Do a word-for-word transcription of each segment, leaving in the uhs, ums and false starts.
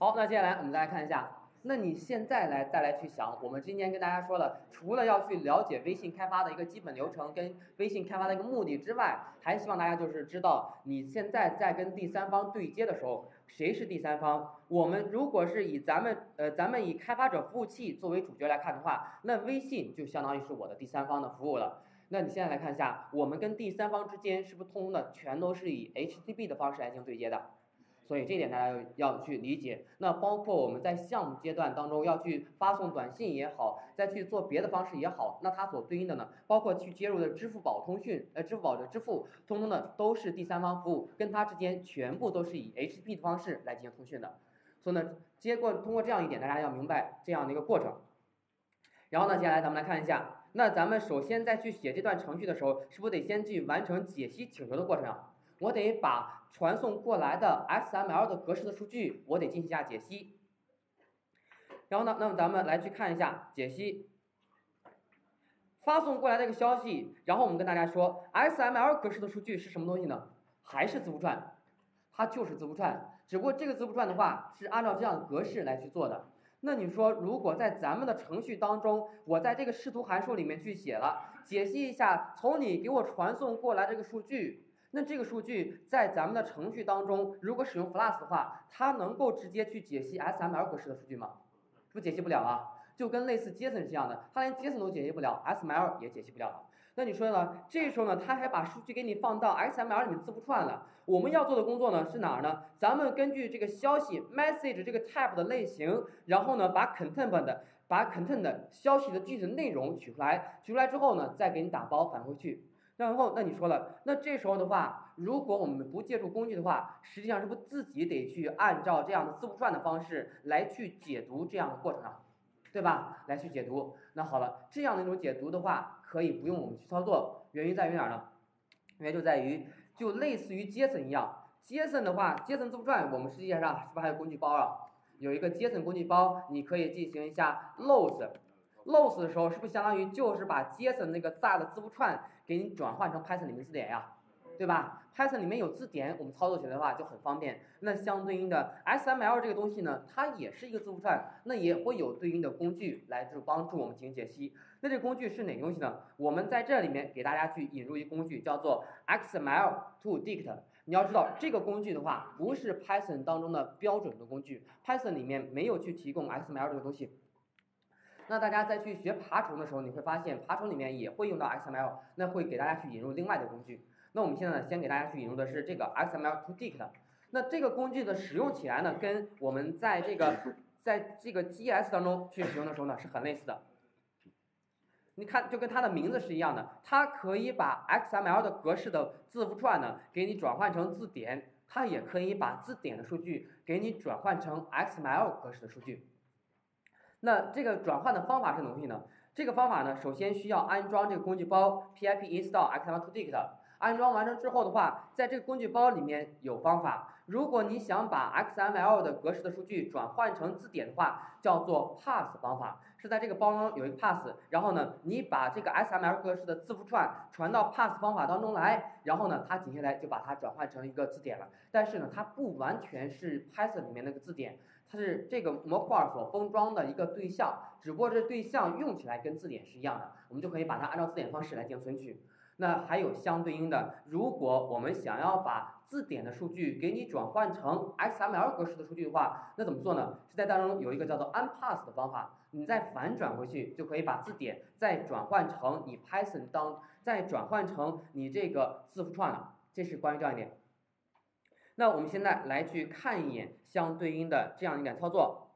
好，那接下来我们再来看一下，那你现在来再来去想，我们今天跟大家说了，除了要去了解微信开发的一个基本流程跟微信开发的一个目的之外，还希望大家就是知道你现在在跟第三方对接的时候，谁是第三方？我们如果是以咱们呃咱们以开发者服务器作为主角来看的话，那微信就相当于是我的第三方的服务了。那你现在来看一下，我们跟第三方之间是不是通的全都是以 H T T P 的方式来进行对接的？所以这点大家要去理解。那包括我们在项目阶段当中要去发送短信也好，再去做别的方式也好，那它所对应的呢，包括去接入的支付宝通讯，呃，支付宝的支付，通通的都是第三方服务，跟它之间全部都是以 H T T P 的方式来进行通讯的。所以呢，接过通过这样一点，大家要明白这样的一个过程。然后呢，接下来咱们来看一下，那咱们首先在去写这段程序的时候，是不是得先去完成解析请求的过程啊？我得把传送过来的 X M L 的格式的数据，我得进行一下解析。然后呢，那么咱们来去看一下解析，发送过来这个消息，然后我们跟大家说 X M L 格式的数据是什么东西呢？还是字符串，它就是字符串，只不过这个字符串的话是按照这样的格式来去做的。那你说，如果在咱们的程序当中，我在这个视图函数里面去写了，解析一下从你给我传送过来这个数据。那这个数据在咱们的程序当中，如果使用 Flask 的话，它能够直接去解析 X M L 格式的数据吗？是不是解析不了啊？就跟类似 JSON 是这样的，它连 JSON 都解析不了 ，X M L 也解析不了了。那你说呢？这时候呢，它还把数据给你放到 X M L 里面字符串了。我们要做的工作呢是哪儿呢？咱们根据这个消息 message 这个 type 的类型，然后呢把 content 的把 content 的消息的具体的内容取出来，取出来之后呢，再给你打包返回去。然后，那你说了，那这时候的话，如果我们不借助工具的话，实际上是不是自己得去按照这样的字符串的方式来去解读这样的过程啊？对吧？来去解读。那好了，这样的一种解读的话，可以不用我们去操作，原因在于哪儿呢？原因就在于，就类似于 JSON 一样 ，JSON 的话 ，JSON 字符串，我们实际上是不是还有工具包啊？有一个 JSON 工具包，你可以进行一下 loads。loads 的时候，是不是相当于就是把 JSON 那个大的字符串给你转换成 Python 里面字典呀？对吧 ？Python 里面有字典，我们操作起来的话就很方便。那相对应的 X M L 这个东西呢，它也是一个字符串，那也会有对应的工具来就帮助我们进行解析。那这个工具是哪个东西呢？我们在这里面给大家去引入一个工具，叫做 X M L to dict。你要知道，这个工具的话，不是 Python 当中的标准的工具 ，Python 里面没有去提供 X M L 这个东西。那大家在去学爬虫的时候，你会发现爬虫里面也会用到 X M L， 那会给大家去引入另外的工具。那我们现在呢，先给大家去引入的是这个 X M L to dict。那这个工具的使用起来呢，跟我们在这个在这个 G S 当中去使用的时候呢，是很类似的。你看，就跟它的名字是一样的，它可以把 X M L 的格式的字符串呢，给你转换成字典，它也可以把字典的数据给你转换成 X M L 格式的数据。那这个转换的方法是怎么东西呢？这个方法呢，首先需要安装这个工具包 pip install X M L to dict。安装完成之后的话，在这个工具包里面有方法。如果你想把 X M L 的格式的数据转换成字典的话，叫做 pass 方法，是在这个包中有一个 pass， 然后呢，你把这个 X M L 格式的字符串传到 pass 方法当中来，然后呢，它紧接来就把它转换成一个字典了。但是呢，它不完全是 Python 里面那个字典，它是这个模块所封装的一个对象，只不过这对象用起来跟字典是一样的，我们就可以把它按照字典方式来进行存取。那还有相对应的，如果我们想要把字典的数据给你转换成 X M L 格式的数据的话，那怎么做呢？是在当中有一个叫做 unpass 的方法，你再反转回去，就可以把字典再转换成你 Python 当，再转换成你这个字符串了。这是关于这样一点。那我们现在来去看一眼相对应的这样一点操作，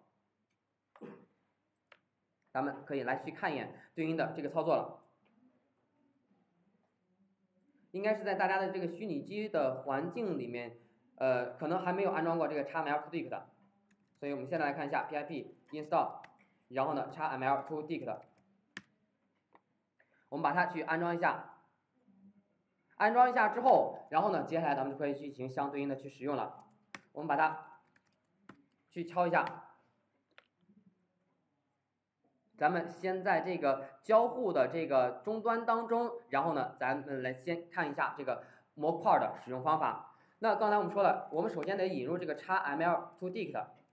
咱们可以来去看一眼对应的这个操作了。应该是在大家的这个虚拟机的环境里面，呃，可能还没有安装过这个 X M L to dict 的，所以我们现在来看一下 pip install， 然后呢 X M L to dict， 我们把它去安装一下，安装一下之后，然后呢，接下来咱们就可以去进行相对应的去使用了。我们把它去敲一下。咱们先在这个交互的这个终端当中，然后呢，咱们来先看一下这个模块的使用方法。那刚才我们说了，我们首先得引入这个 X M L to dict，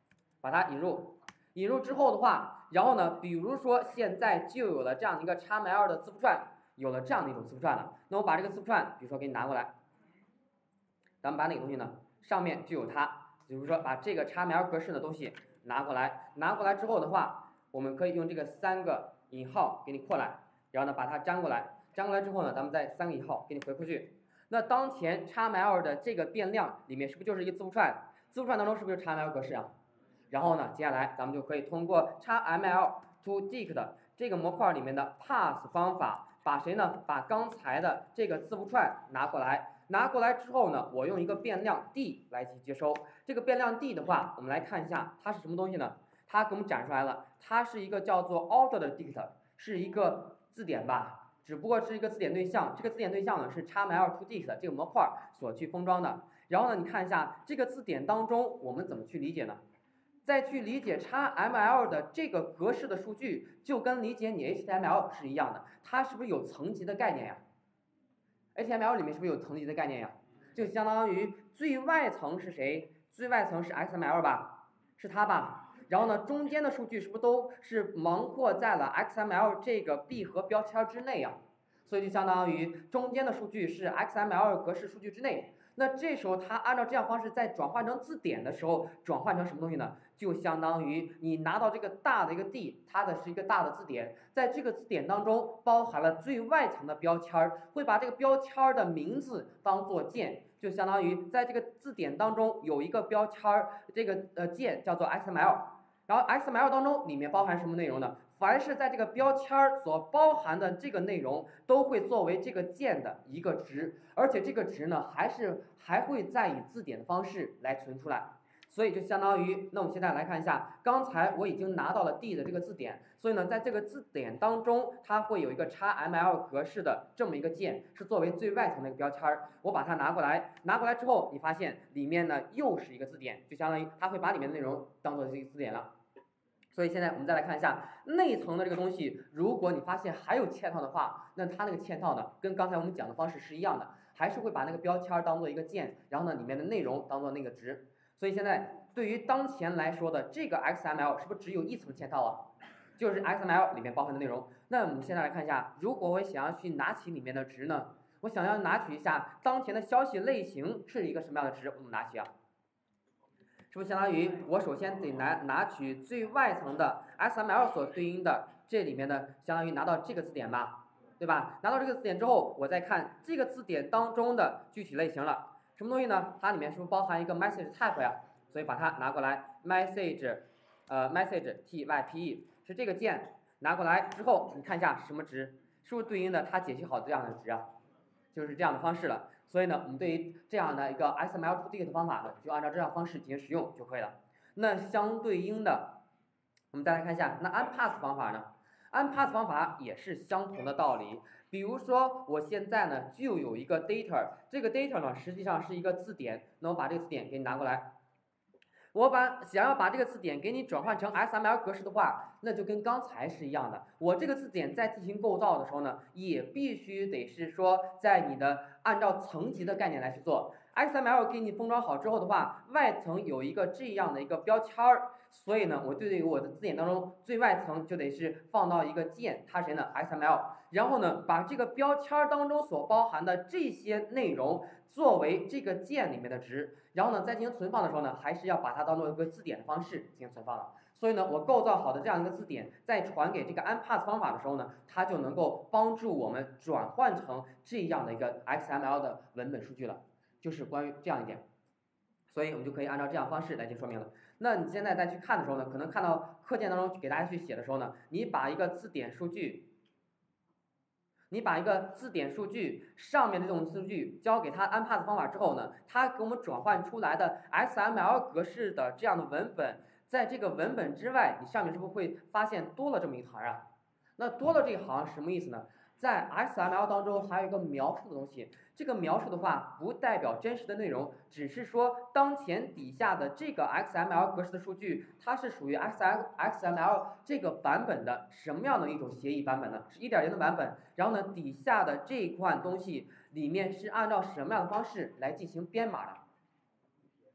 把它引入，引入之后的话，然后呢，比如说现在就有了这样一个 X M L 的字符串，有了这样的一种字符串了，那我把这个字符串，比如说给你拿过来，咱们把哪个东西呢？上面就有它，比如说把这个 X M L 格式的东西拿过来，拿过来之后的话，我们可以用这个三个引号给你扩来，然后呢把它粘过来，粘过来之后呢，咱们再三个引号给你回过去。那当前 X M L 的这个变量里面是不是就是一个字符串？字符串当中是不是 X M L 格式啊？然后呢，接下来咱们就可以通过 X M L to dict 这个模块里面的 pass 方法，把谁呢？把刚才的这个字符串拿过来，拿过来之后呢，我用一个变量 d 来去接收。这个变量 d 的话，我们来看一下它是什么东西呢？它给我们展出来了，它是一个叫做 order 的 dict， 是一个字典吧，只不过是一个字典对象。这个字典对象呢是 X M L to dict 这个模块所去封装的。然后呢，你看一下这个字典当中我们怎么去理解呢？再去理解 X M L 的这个格式的数据，就跟理解你 H T M L 是一样的，它是不是有层级的概念呀 ？H T M L 里面是不是有层级的概念呀？就相当于最外层是谁？最外层是 X M L 吧，是它吧？然后呢，中间的数据是不是都是囊括在了 X M L 这个闭合标签之内呀？所以就相当于中间的数据是 X M L 格式数据之内。那这时候它按照这样方式在转换成字典的时候，转换成什么东西呢？就相当于你拿到这个大的一个 D， 它的是一个大的字典，在这个字典当中包含了最外层的标签，会把这个标签的名字当做键，就相当于在这个字典当中有一个标签，这个呃键叫做 X M L， 然后 X M L 当中里面包含什么内容呢？凡是在这个标签所包含的这个内容，都会作为这个键的一个值，而且这个值呢，还是还会再以字典的方式来存出来。所以就相当于，那我们现在来看一下，刚才我已经拿到了 D 的这个字典，所以呢，在这个字典当中，它会有一个 X M L 格式的这么一个键，是作为最外层的一个标签。我把它拿过来，拿过来之后，你发现里面呢又是一个字典，就相当于它会把里面的内容当做这个字典了。所以现在我们再来看一下内层的这个东西，如果你发现还有嵌套的话，那它那个嵌套呢，跟刚才我们讲的方式是一样的，还是会把那个标签当做一个键，然后呢里面的内容当做那个值。所以现在对于当前来说的这个 X M L 是不是只有一层嵌套啊？就是 X M L 里面包含的内容。那我们现在来看一下，如果我想要去拿取里面的值呢，我想要拿取一下当前的消息类型是一个什么样的值，我们拿取啊？是不是相当于我首先得拿拿取最外层的 X M L 所对应的这里面的，相当于拿到这个字典吧，对吧？拿到这个字典之后，我再看这个字典当中的具体类型了，什么东西呢？它里面是不是包含一个 message type 呀？所以把它拿过来 ，message， 呃 message type 是这个键，拿过来之后，你看一下什么值，是不是对应的它解析好这样的值啊？就是这样的方式了。所以呢，我们对于这样的一个 X M L to dict 的方法呢，就按照这样方式进行使用就可以了。那相对应的，我们再来看一下，那 unpass 方法呢 ？unpass 方法也是相同的道理。比如说，我现在呢就有一个 data， 这个 data 呢实际上是一个字典，那我把这个字典给你拿过来。我把想要把这个字典给你转换成 X M L 格式的话，那就跟刚才是一样的。我这个字典在进行构造的时候呢，也必须得是说在你的按照层级的概念来去做。X M L 给你封装好之后的话，外层有一个这样的一个标签儿，所以呢，我对于我的字典当中最外层就得是放到一个键，它是谁呢 ？X M L。然后呢，把这个标签当中所包含的这些内容作为这个键里面的值，然后呢，在进行存放的时候呢，还是要把它当做一个字典的方式进行存放的。所以呢，我构造好的这样一个字典，在传给这个 unpass 方法的时候呢，它就能够帮助我们转换成这样的一个 X M L 的文本数据了，就是关于这样一点。所以我们就可以按照这样方式来进行说明了。那你现在再去看的时候呢，可能看到课件当中给大家去写的时候呢，你把一个字典数据。你把一个字典数据上面的这种数据交给它 unpass 方法之后呢，它给我们转换出来的 X M L 格式的这样的文本，在这个文本之外，你上面是不是会发现多了这么一行啊？那多了这一行什么意思呢？在 X M L 当中还有一个描述的东西，这个描述的话不代表真实的内容，只是说当前底下的这个 X M L 格式的数据，它是属于 X M L 这个版本的什么样的一种协议版本呢？是 一点零 的版本。然后呢，底下的这一块东西里面是按照什么样的方式来进行编码的？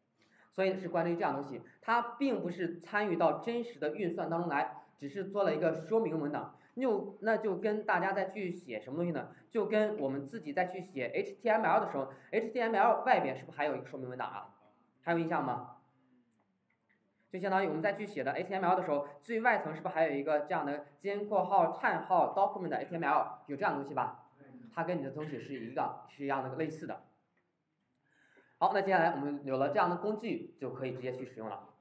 所以是关于这样的东西，它并不是参与到真实的运算当中来，只是做了一个说明文档。就那就跟大家再去写什么东西呢？就跟我们自己再去写 H T M L 的时候 ，H T M L 外边是不是还有一个说明文档啊？还有印象吗？就相当于我们再去写的 H T M L 的时候，最外层是不是还有一个这样的尖括号叹号 document H T M L 有这样的东西吧？它跟你的东西是一个是一样的类似的。好，那接下来我们有了这样的工具，就可以直接去使用了。